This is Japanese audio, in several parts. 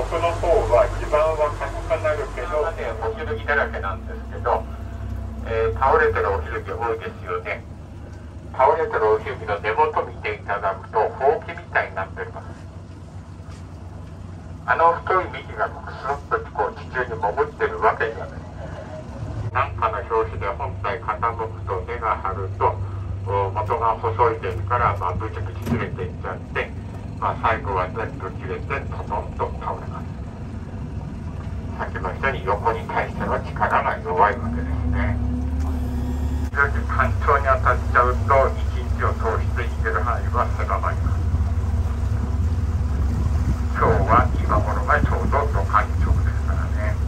奥の方は地盤は硬くなるけど、おひるぎだらけなんですけど、倒れてるおひるぎ多いですよね。倒れてるおひるぎの根元見ていただくとほうきみたいになっています。あの太い幹がスッとこう地中に潜ってるわけじゃない。何かの拍子で本体傾くと根が張ると元が細いですから、ブチブチ切れていっちゃって、最後は全部切れてトトンと倒れます。さっきの人に横に対しては力が弱いわけですね。干潮に当たっちゃうと一日を通していける範囲は狭まります。今日は今頃がちょうど土干潮ですからね。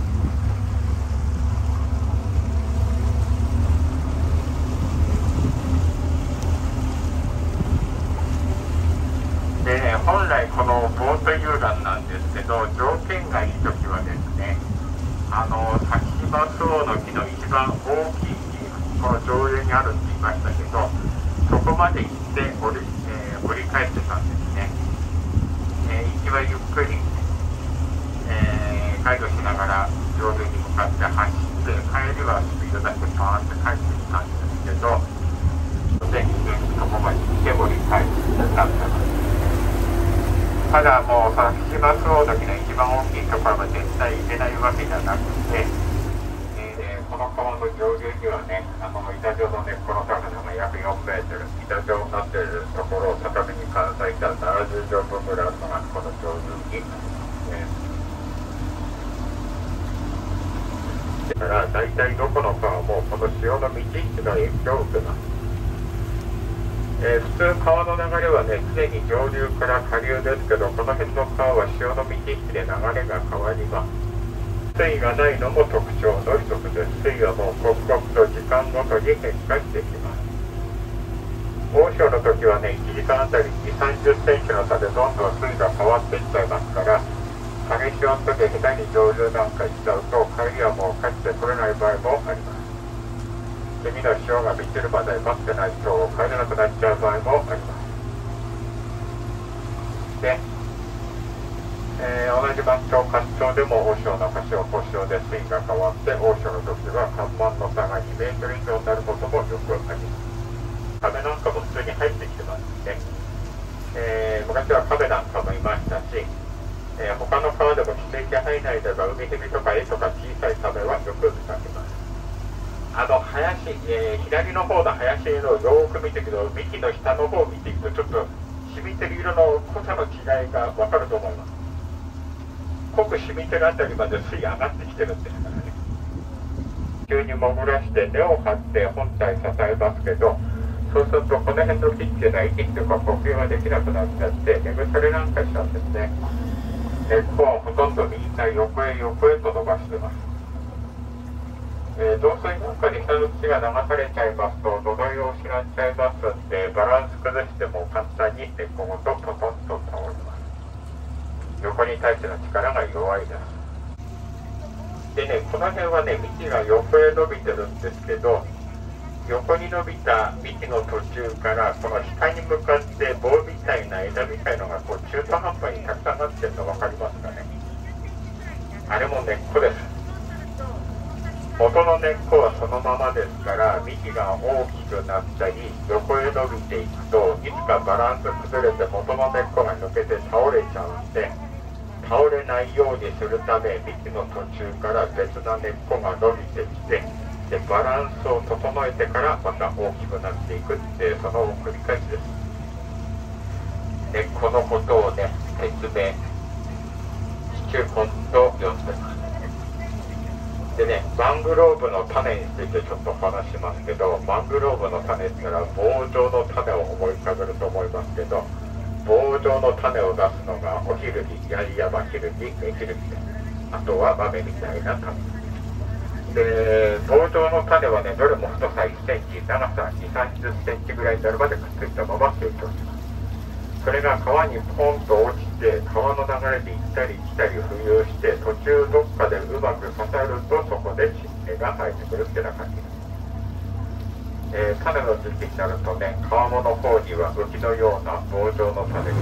でね、本来このボート遊覧なんですけど、条件がいい時はですね、先島周防の木の一番大きい木、この上流にあるって言いましたけど、そこまで行って折り返してたんですね。行きはゆっくり、ガイドしながら上流に向かって走って、帰りはスピード出してパーンって帰ってきたんですけど、で、そこまで行って折り返してたんです。ただもう先島周防の木の一番大きいところまで絶対行けないわけじゃなくて、この川の上流にはね、板状の根っこの高さが約4メートル、板状になっているところを畳に換算した70畳分ぐらいあるのがこの上流に、だから大体どこの川もこの潮の満ち引きの影響を受けます。普通川の流れはね、常に上流から下流ですけど、この辺の川は潮の満ち引きで流れが変わります。水位がないのも特徴の一つです。水位はもう刻々と時間ごとに変化してきます。大潮の時はね、1時間あたり2、30センチの差でどんどん水位が変わっていっちゃいますから、激潮の時で下手に上流なんかしちゃうと、帰りはもう帰ってこれない場合もあります。次の潮が満ちるまで待ってないと帰れなくなっちゃう場合もあります。で、同じ番潮、干潮でも大潮の橋を小潮で水位が変わって、大潮の時は干満の差が2メートル以上になることもよくあります。壁なんかも普通に入ってきてますね。昔は壁なんかもいましたし、他の川でも規制域範囲内では海蛇とかエイとか小さいサメはよく見かけます。林、左の方の林のよく見ていくと、幹の下の方を見ていくと、ちょっと染みてる色の濃さの違いが分かると思います。濃く染みてるあたりまで水位上がってきてるんですからね。急に潜らして根を張って本体支えますけど、そうするとこの辺の木っていうのは息とか呼吸ができなくなっちゃって根腐れなんかしちゃうんですね。根っこはほとんどみんな横へ横へと伸ばしてます。導水なんかに下の土が流されちゃいますと土台を失っちゃいますんで、バランス崩しても簡単に根っこごとトトンと倒れます。横に対しての力が弱いです。でね、この辺はね、幹が横へ伸びてるんですけど、横に伸びた幹の途中からこの下に向かって棒みたいな枝みたいのがこう中途半端にたくさんなってるの分かりますかね。あれも根っこです。元の根っこはそのままですから、幹が大きくなったり横へ伸びていくといつかバランス崩れて元の根っこが抜けて倒れちゃうんで、倒れないようにするため幹の途中から別な根っこが伸びてきて、でバランスを整えてからまた大きくなっていくっていう、その繰り返しです。根っこのことをね、説明地中根と呼んでます。でね、マングローブの種についてちょっと話しますけど、マングローブの種って言ったら棒状の種を思い浮かべると思いますけど、棒状の種を出すのがおひるぎ、ヤリヤマヒルギ、メヒルギです。あとは豆みたいな種で、棒状の種はね、どれも太さ1センチ、長さ2、30センチぐらいになるまでくっついたまま成長します。それが川にポンと落ちて、川の流れで行ったり来たり浮遊して、途中どっかでうまく刺さるとそこで新芽が生えてくるっていうような感じです。種の時期になるとね、川面の方には浮きのような棒状の種が